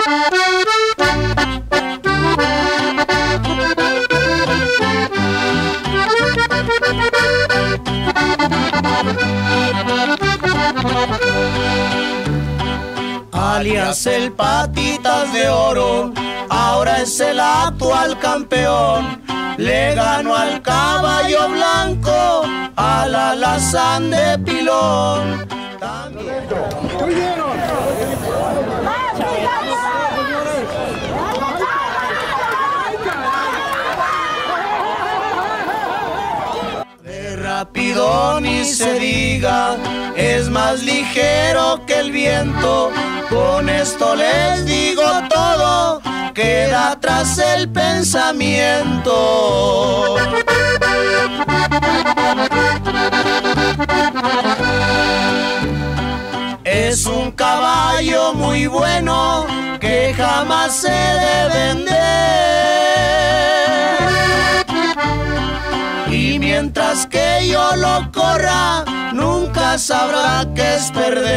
Alias el Patitas de Oro, ahora es el actual campeón. Le ganó al Caballo Blanco, al Alazán de Pilón. También. De rápido ni se diga, es más ligero que el viento. Con esto les digo todo, queda atrás el pensamiento. Es un caballo muy bueno que jamás se debe vender. Y mientras que yo lo corra, nunca sabrá qué es perder.